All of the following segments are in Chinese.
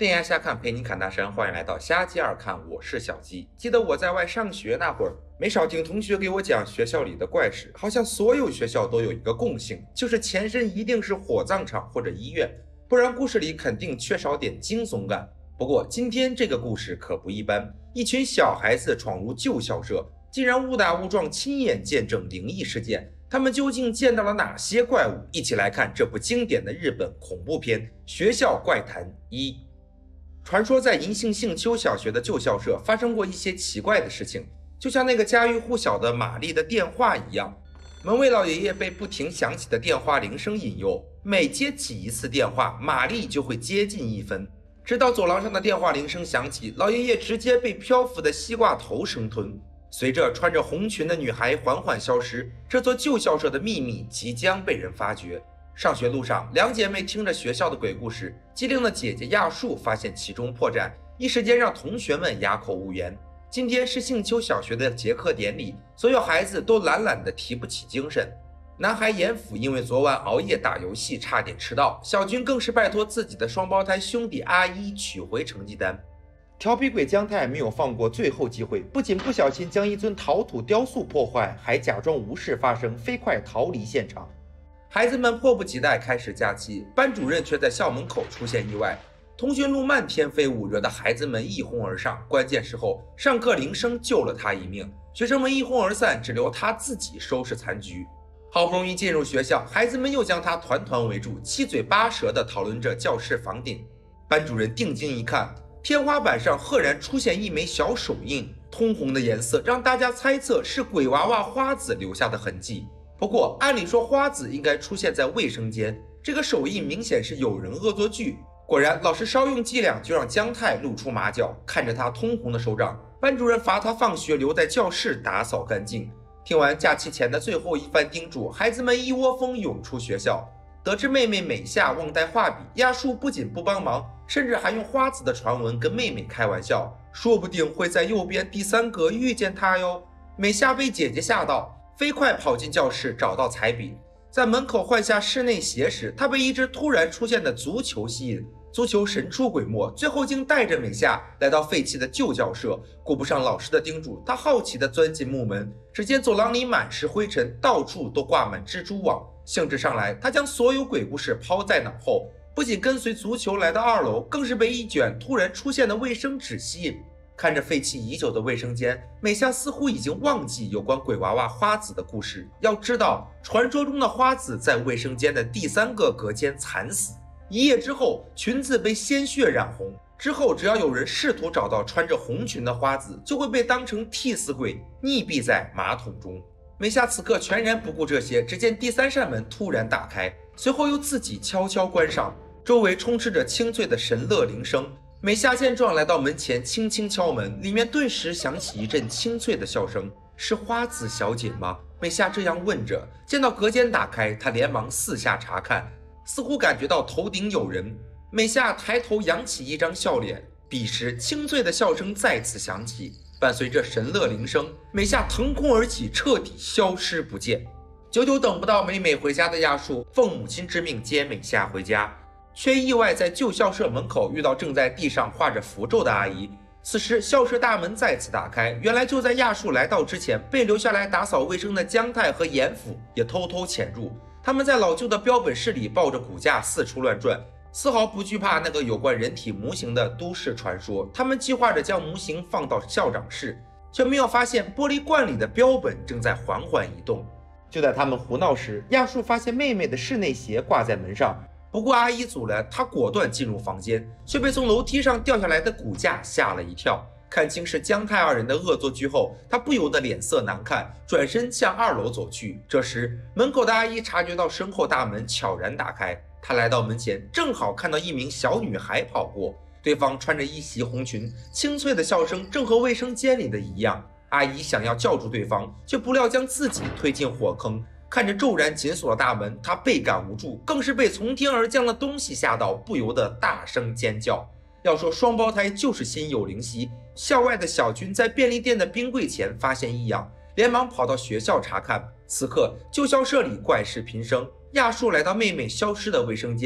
电压瞎看，陪你侃大山，欢迎来到瞎鸡二看，我是小鸡。记得我在外上学那会儿，没少听同学给我讲学校里的怪事，好像所有学校都有一个共性，就是前身一定是火葬场或者医院，不然故事里肯定缺少点惊悚感。不过今天这个故事可不一般，一群小孩子闯入旧校舍，竟然误打误撞亲眼见证灵异事件。他们究竟见到了哪些怪物？一起来看这部经典的日本恐怖片《学校怪谈1》。传说在银杏幸丘小学的旧校舍发生过一些奇怪的事情，就像那个家喻户晓的玛丽的电话一样。门卫老爷爷被不停响起的电话铃声引诱，每接起一次电话，玛丽就会接近1分。直到走廊上的电话铃声响起，老爷爷直接被漂浮的西瓜头生吞。随着穿着红裙的女孩缓缓消失，这座旧校舍的秘密即将被人发掘。上学路上，两姐妹听着学校的鬼故事，机灵的姐姐亚树发现其中破绽，一时间让同学们哑口无言。今天是幸丘小学的结课典礼，所有孩子都懒懒的提不起精神。男孩严辅因为昨晚熬夜打游戏差点迟到，小军更是拜托自己的双胞胎兄弟阿一取回成绩单。调皮鬼姜太没有放过最后机会，不仅不小心将一尊陶土雕塑破坏，还假装无事发生，飞快逃离现场。孩子们迫不及待开始假期，班主任却在校门口出现意外，通讯录漫天飞舞，惹得孩子们一哄而上。关键时候，上课铃声救了他一命，学生们一哄而散，只留他自己收拾残局。好不容易进入学校，孩子们又将他团团围住，七嘴八舌地讨论着教室房顶。班主任定睛一看，天花板上赫然出现一枚小手印，通红的颜色让大家猜测是鬼娃娃花子留下的痕迹。不过按理说花子应该出现在卫生间，这个手印明显是有人恶作剧。果然老师稍用伎俩，就让姜太露出马脚。看着他通红的手掌，班主任罚他放学留在教室打扫干净。听完假期前的最后一番叮嘱，孩子们一窝蜂涌出学校。得知妹妹美夏忘带画笔，亚树不仅不帮忙，甚至还用花子的传闻跟妹妹开玩笑，说不定会在右边第3格遇见她哟。美夏被姐姐吓到，飞快跑进教室找到彩笔，在门口换下室内鞋时，她被一只突然出现的足球吸引，足球神出鬼没，最后竟带着美夏来到废弃的旧教舍。顾不上老师的叮嘱，她好奇地钻进木门，只见走廊里满是灰尘，到处都挂满蜘蛛网。兴致上来，她将所有鬼故事抛在脑后，不仅跟随足球来到2楼，更是被一卷突然出现的卫生纸吸引。看着废弃已久的卫生间，美夏似乎已经忘记有关鬼娃娃花子的故事。要知道，传说中的花子在卫生间的第3个隔间惨死，一夜之后裙子被鲜血染红，之后只要有人试图找到穿着红裙的花子，就会被当成替死鬼溺毙在马桶中。美夏此刻全然不顾这些，只见第3扇门突然打开，随后又自己悄悄关上，周围充斥着清脆的神乐铃声。美夏见状来到门前轻轻敲门，里面顿时响起一阵清脆的笑声。是花子小姐吗？美夏这样问着。见到隔间打开，她连忙四下查看，似乎感觉到头顶有人。美夏抬头扬起一张笑脸，彼时清脆的笑声再次响起，伴随着神乐铃声，美夏腾空而起，彻底消失不见。久久等不到美美回家的亚树奉母亲之命接美夏回家，却意外在旧校舍门口遇到正在地上画着符咒的阿姨。此时校舍大门再次打开，原来就在亚树来到之前，被留下来打扫卫生的姜太和严辅也偷偷潜入。他们在老旧的标本室里抱着骨架四处乱转，丝毫不惧怕那个有关人体模型的都市传说。他们计划着将模型放到校长室，却没有发现玻璃罐里的标本正在缓缓移动。就在他们胡闹时，亚树发现妹妹的室内鞋挂在门上，不顾阿姨阻拦，他果断进入房间，却被从楼梯上掉下来的骨架吓了一跳。看清是姜太二人的恶作剧后，他不由得脸色难看，转身向2楼走去。这时门口的阿姨察觉到身后大门悄然打开，她来到门前，正好看到一名小女孩跑过，对方穿着一袭红裙，清脆的笑声正和卫生间里的一样。阿姨想要叫住对方，却不料将自己推进火坑。看着骤然紧锁的大门，他倍感无助，更是被从天而降的东西吓到，不由得大声尖叫。要说双胞胎就是心有灵犀，校外的小军在便利店的冰柜前发现异样，连忙跑到学校查看。此刻旧校舍里怪事频生，亚树来到妹妹消失的卫生间，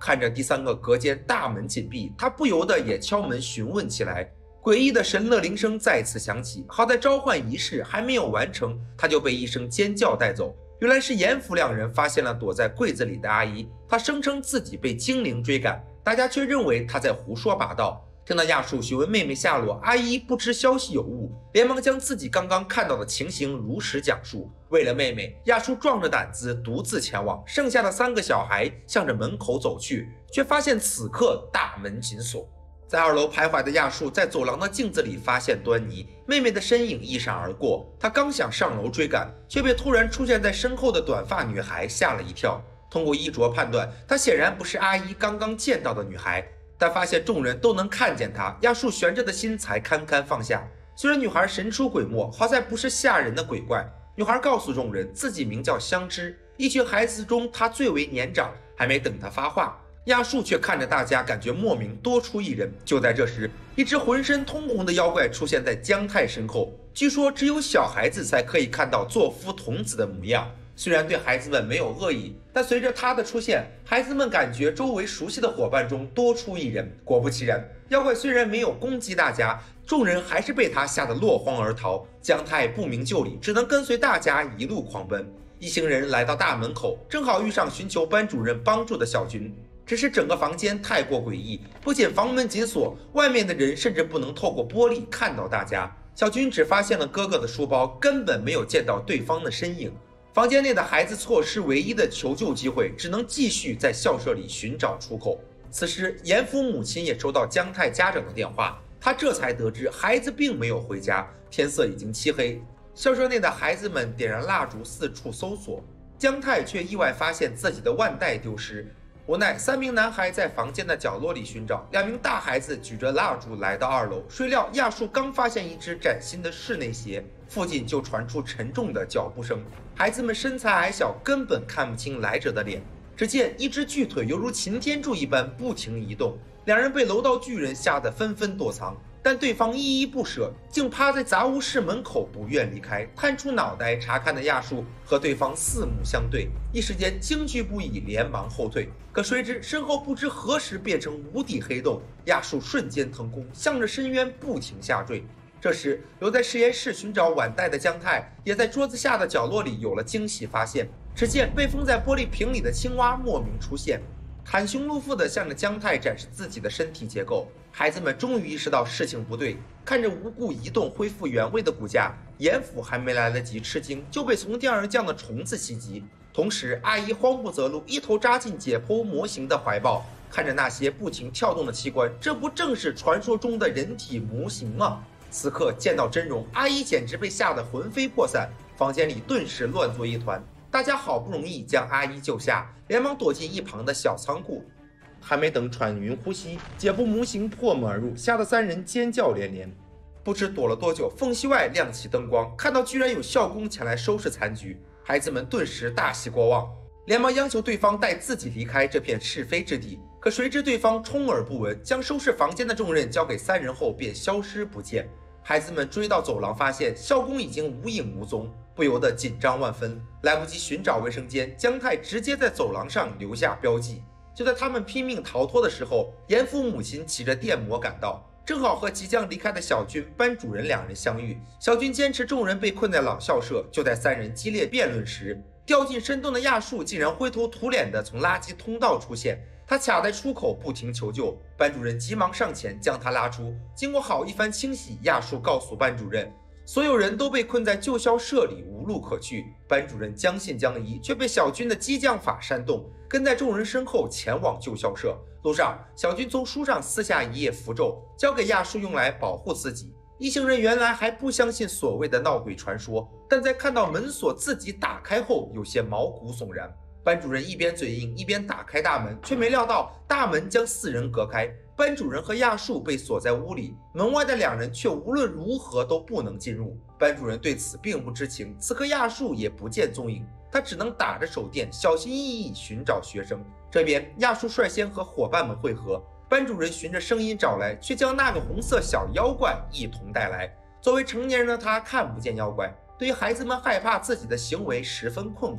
看着第3个隔间大门紧闭，他不由得也敲门询问起来。诡异的神乐铃声再次响起，好在召唤仪式还没有完成，他就被一声尖叫带走。原来是严福两人发现了躲在柜子里的阿姨，他声称自己被精灵追赶，大家却认为他在胡说八道。听到亚树询问妹妹下落，阿姨不知消息有误，连忙将自己刚刚看到的情形如实讲述。为了妹妹，亚树壮着胆子独自前往，剩下的3个小孩向着门口走去，却发现此刻大门紧锁。在2楼徘徊的亚树在走廊的镜子里发现端倪，妹妹的身影一闪而过，他刚想上楼追赶，却被突然出现在身后的短发女孩吓了一跳。通过衣着判断，她显然不是阿姨刚刚见到的女孩。但发现众人都能看见他，亚树悬着的心才堪堪放下。虽然女孩神出鬼没，好在不是吓人的鬼怪。女孩告诉众人，自己名叫香枝，一群孩子中她最为年长，还没等她发话，亚树却看着大家，感觉莫名多出一人。就在这时，一只浑身通红的妖怪出现在姜太身后，据说只有小孩子才可以看到作夫童子的模样。虽然对孩子们没有恶意，但随着他的出现，孩子们感觉周围熟悉的伙伴中多出一人。果不其然，妖怪虽然没有攻击大家，众人还是被他吓得落荒而逃。姜太不明就里，只能跟随大家一路狂奔。一行人来到大门口，正好遇上寻求班主任帮助的小军。只是整个房间太过诡异，不仅房门紧锁，外面的人甚至不能透过玻璃看到大家。小军只发现了哥哥的书包，根本没有见到对方的身影。房间内的孩子错失唯一的求救机会，只能继续在校舍里寻找出口。此时，严福母亲也收到姜太家长的电话，她这才得知孩子并没有回家，天色已经漆黑。校舍内的孩子们点燃蜡烛四处搜索，姜太却意外发现自己的腕带丢失。无奈，3名男孩在房间的角落里寻找，2名大孩子举着蜡烛来到2楼，谁料亚树刚发现一只崭新的室内鞋，附近就传出沉重的脚步声。孩子们身材矮小，根本看不清来者的脸。只见一只巨腿犹如擎天柱一般不停移动，2人被楼道巨人吓得纷纷躲藏，但对方依依不舍，竟趴在杂物室门口不愿离开，探出脑袋查看的亚树和对方四目相对，一时间惊惧不已，连忙后退。可谁知身后不知何时变成无底黑洞，亚树瞬间腾空，向着深渊不停下坠。这时，留在实验室寻找碗袋的姜太，也在桌子下的角落里有了惊喜发现。只见被封在玻璃瓶里的青蛙莫名出现，袒胸露腹地向着姜太展示自己的身体结构。孩子们终于意识到事情不对，看着无故移动恢复原位的骨架，严府还没来得及吃惊，就被从天而降的虫子袭击。同时，阿姨慌不择路，一头扎进解剖模型的怀抱，看着那些不停跳动的器官，这不正是传说中的人体模型吗？此刻见到真容，阿姨简直被吓得魂飞魄散，房间里顿时乱作一团。大家好不容易将阿姨救下，连忙躲进一旁的小仓库。还没等喘匀呼吸，解剖模型破门而入，吓得3人尖叫连连。不知躲了多久，缝隙外亮起灯光，看到居然有校工前来收拾残局，孩子们顿时大喜过望，连忙央求对方带自己离开这片是非之地。可谁知对方充耳不闻，将收拾房间的重任交给3人后便消失不见。孩子们追到走廊，发现校工已经无影无踪，不由得紧张万分，来不及寻找卫生间，姜太直接在走廊上留下标记。就在他们拼命逃脱的时候，严父母亲骑着电摩赶到，正好和即将离开的小军班主任2人相遇。小军坚持众人被困在老校舍，就在3人激烈辩论时，掉进深洞的亚树竟然灰头土脸地从垃圾通道出现，他卡在出口不停求救，班主任急忙上前将他拉出。经过好一番清洗，亚树告诉班主任，所有人都被困在旧校舍里，无路可去。班主任将信将疑，却被小军的激将法煽动，跟在众人身后前往旧校舍。路上，小军从书上撕下一页符咒，交给亚树用来保护自己。一行人原来还不相信所谓的闹鬼传说，但在看到门锁自己打开后，有些毛骨悚然。班主任一边嘴硬一边打开大门，却没料到大门将4人隔开，班主任和亚树被锁在屋里，门外的2人却无论如何都不能进入。班主任对此并不知情，此刻亚树也不见踪影，他只能打着手电小心翼翼寻找学生。这边亚树率先和伙伴们会合，班主任循着声音找来，却将那个红色小妖怪一同带来。作为成年人的他看不见妖怪，对于孩子们害怕自己的行为十分困惑。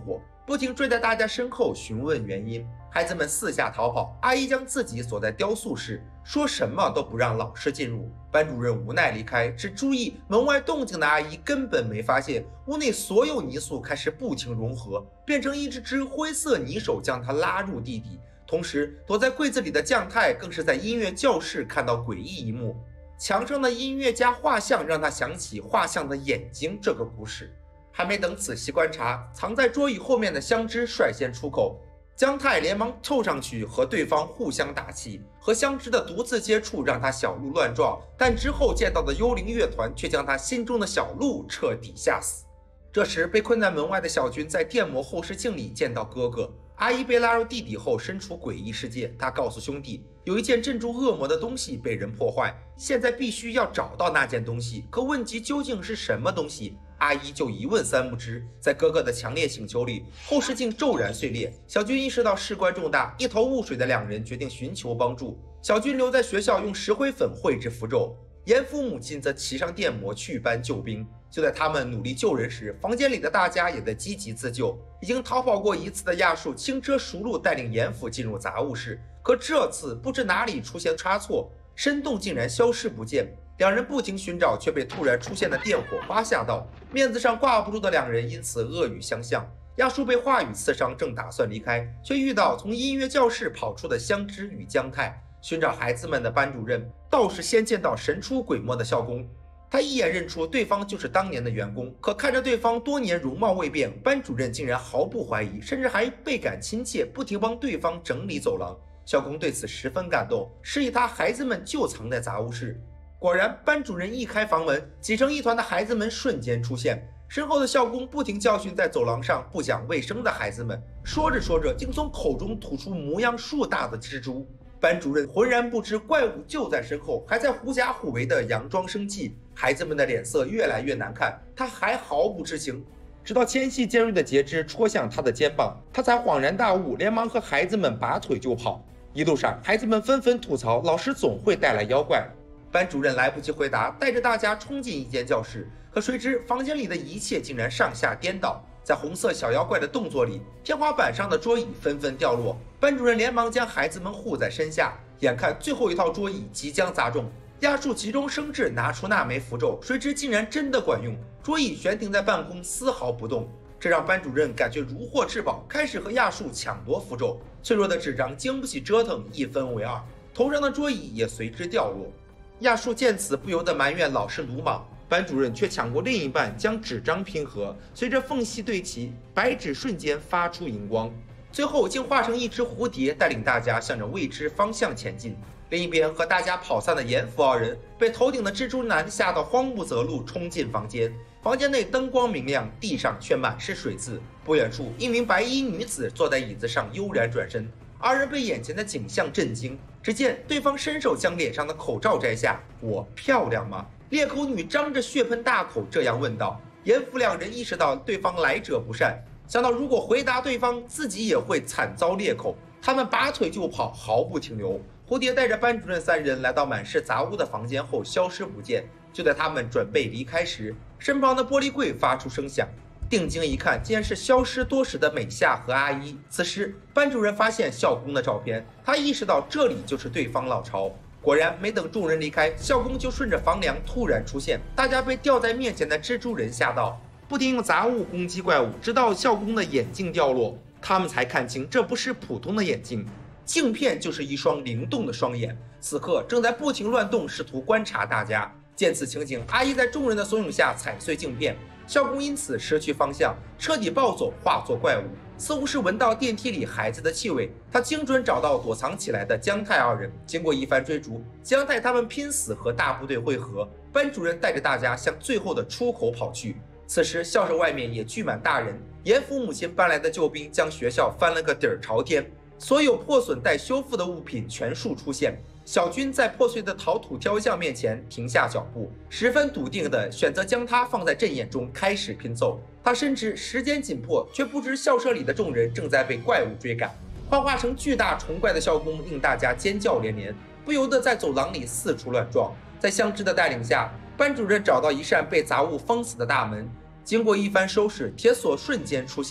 不停追在大家身后询问原因。孩子们四下逃跑，阿姨将自己锁在雕塑室，说什么都不让老师进入。班主任无奈离开，只注意门外动静的阿姨根本没发现，屋内所有泥塑开始不停融合，变成一只灰色泥手将她拉入地底。同时，躲在柜子里的酱太更是在音乐教室看到诡异一幕，墙上的音乐家画像让他想起画像的眼睛这个故事。还没等仔细观察，藏在桌椅后面的香枝率先出口。姜太连忙凑上去和对方互相打气，和香枝的独自接触让他小鹿乱撞，但之后见到的幽灵乐团却将他心中的小鹿彻底吓死。这时被困在门外的小军在电摩后视镜里见到哥哥，阿姨被拉入地底后身处诡异世界。他告诉兄弟，有一件镇住恶魔的东西被人破坏，现在必须要找到那件东西，可问及究竟是什么东西，阿姨就一问三不知。在哥哥的强烈请求里，后视镜骤然碎裂。小军意识到事关重大，一头雾水的两人决定寻求帮助。小军留在学校用石灰粉绘制符咒，严父母亲则骑上电摩去搬救兵。就在他们努力救人时，房间里的大家也在积极自救。已经逃跑过一次的亚树轻车熟路带领严父进入杂物室，可这次不知哪里出现差错，深洞竟然消失不见。两人不停寻找，却被突然出现的电火花吓到，面子上挂不住的两人因此恶语相向。亚树被话语刺伤，正打算离开，却遇到从音乐教室跑出的香枝与姜太。寻找孩子们的班主任倒是先见到神出鬼没的校工，他一眼认出对方就是当年的员工，可看着对方多年容貌未变，班主任竟然毫不怀疑，甚至还倍感亲切，不停帮对方整理走廊。校工对此十分感动，示意他孩子们就藏在杂物室。果然，班主任一开房门，挤成一团的孩子们瞬间出现。身后的校工不停教训在走廊上不讲卫生的孩子们，说着说着，竟从口中吐出模样树大的蜘蛛。班主任浑然不知怪物就在身后，还在狐假虎威的佯装生气。孩子们的脸色越来越难看，他还毫不知情。直到纤细尖锐的截肢戳向他的肩膀，他才恍然大悟，连忙和孩子们拔腿就跑。一路上，孩子们纷纷吐槽老师总会带来妖怪。班主任来不及回答，带着大家冲进一间教室，可谁知房间里的一切竟然上下颠倒。在红色小妖怪的动作里，天花板上的桌椅纷纷掉落。班主任连忙将孩子们护在身下，眼看最后一套桌椅即将砸中，亚树急中生智，拿出那枚符咒，谁知竟然真的管用，桌椅悬停在半空，丝毫不动。这让班主任感觉如获至宝，开始和亚树抢夺符咒。脆弱的纸张经不起折腾，一分为二，头上的桌椅也随之掉落。亚树见此不由得埋怨老师鲁莽，班主任却抢过另一半，将纸张拼合，随着缝隙对齐，白纸瞬间发出荧光，最后竟化成一只蝴蝶，带领大家向着未知方向前进。另一边，和大家跑散的严父二人被头顶的蜘蛛男吓得慌不择路，冲进房间。房间内灯光明亮，地上却满是水渍。不远处，一名白衣女子坐在椅子上悠然转身。二人被眼前的景象震惊，只见对方伸手将脸上的口罩摘下。我漂亮吗？裂口女张着血盆大口这样问道。严父两人意识到对方来者不善，想到如果回答对方，自己也会惨遭裂口，他们拔腿就跑，毫不停留。蝴蝶带着班主任三人来到满是杂物的房间后消失不见。就在他们准备离开时，身旁的玻璃柜发出声响，定睛一看，竟然是消失多时的美夏和阿姨。此时班主任发现校工的照片，他意识到这里就是对方老巢。果然，没等众人离开，校工就顺着房梁突然出现，大家被吊在面前的蜘蛛人吓到，不停用杂物攻击怪物，直到校工的眼镜掉落，他们才看清这不是普通的眼镜，镜片就是一双灵动的双眼，此刻正在不停乱动，试图观察大家。见此情景，阿姨在众人的怂恿下踩碎镜片，校工因此失去方向，彻底暴走，化作怪物。似乎是闻到电梯里孩子的气味，他精准找到躲藏起来的姜太二人。经过一番追逐，姜太他们拼死和大部队会合。班主任带着大家向最后的出口跑去。此时校舍外面也聚满大人，严父母亲搬来的救兵将学校翻了个底儿朝天，所有破损待修复的物品全数出现。小军在破碎的陶土雕像面前停下脚步，十分笃定地选择将它放在阵眼中开始拼凑。他深知时间紧迫，却不知校舍里的众人正在被怪物追赶。幻化成巨大虫怪的校工令大家尖叫连连，不由得在走廊里四处乱撞。在香枝的带领下，班主任找到一扇被杂物封死的大门，经过一番收拾，铁锁瞬间出现，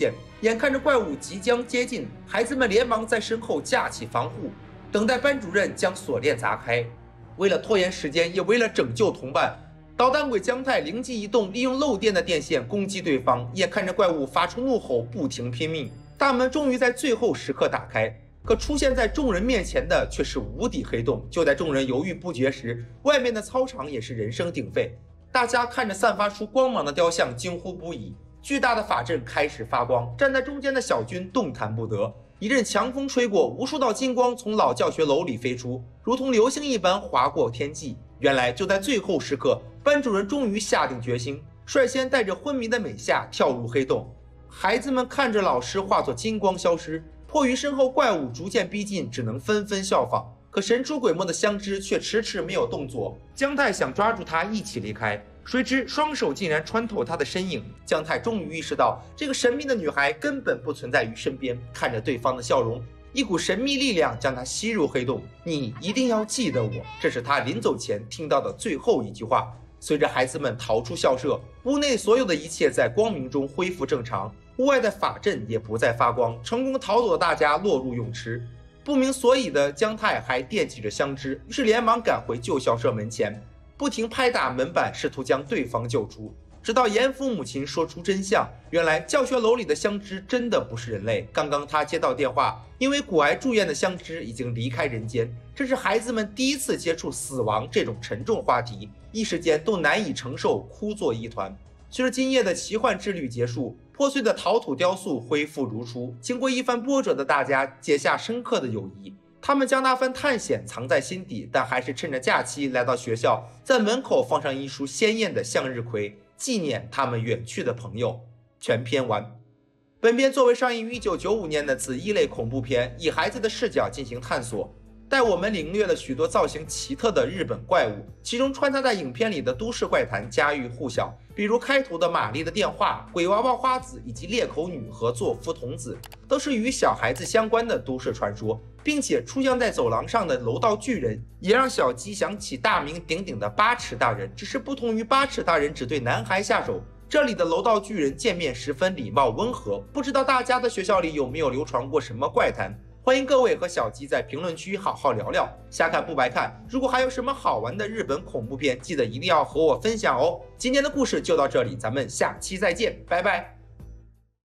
眼看着怪物即将接近，孩子们连忙在身后架起防护，等待班主任将锁链砸开。为了拖延时间，也为了拯救同伴，捣蛋鬼姜太灵机一动，利用漏电的电线攻击对方。眼看着怪物发出怒吼，不停拼命，大门终于在最后时刻打开。可出现在众人面前的却是无底黑洞。就在众人犹豫不决时，外面的操场也是人声鼎沸。大家看着散发出光芒的雕像，惊呼不已。巨大的法阵开始发光，站在中间的小军动弹不得。一阵强风吹过，无数道金光从老教学楼里飞出，如同流星一般划过天际。原来就在最后时刻，班主任终于下定决心，率先带着昏迷的美夏跳入黑洞。孩子们看着老师化作金光消失，迫于身后怪物逐渐逼近，只能纷纷效仿。可神出鬼没的香枝却迟迟没有动作。姜太想抓住他一起离开，谁知双手竟然穿透他的身影。姜太终于意识到，这个神秘的女孩根本不存在于身边。看着对方的笑容，一股神秘力量将他吸入黑洞。你一定要记得我，这是他临走前听到的最后一句话。随着孩子们逃出校舍，屋内所有的一切在光明中恢复正常，屋外的法阵也不再发光。成功逃走的大家落入泳池。不明所以的姜太还惦记着香枝，于是连忙赶回旧校舍门前，不停拍打门板，试图将对方救出。直到严父母亲说出真相，原来教学楼里的香枝真的不是人类。刚刚他接到电话，因为骨癌住院的香枝已经离开人间。这是孩子们第一次接触死亡这种沉重话题，一时间都难以承受，哭作一团。随着今夜的奇幻之旅结束，破碎的陶土雕塑恢复如初。经过一番波折的大家结下深刻的友谊，他们将那份探险藏在心底，但还是趁着假期来到学校，在门口放上一束鲜艳的向日葵，纪念他们远去的朋友。全篇完。本片作为上映于1995年的子异类恐怖片，以孩子的视角进行探索，带我们领略了许多造型奇特的日本怪物，其中穿插在影片里的都市怪谈家喻户晓，比如开头的玛丽的电话、鬼娃娃花子以及裂口女和作夫童子，都是与小孩子相关的都市传说。并且出现在走廊上的楼道巨人，也让小鸡想起大名鼎鼎的八尺大人，只是不同于八尺大人只对男孩下手，这里的楼道巨人见面十分礼貌温和。不知道大家的学校里有没有流传过什么怪谈？欢迎各位和小鸡在评论区好好聊聊。瞎看不白看，如果还有什么好玩的日本恐怖片，记得一定要和我分享哦。今天的故事就到这里，咱们下期再见，拜拜。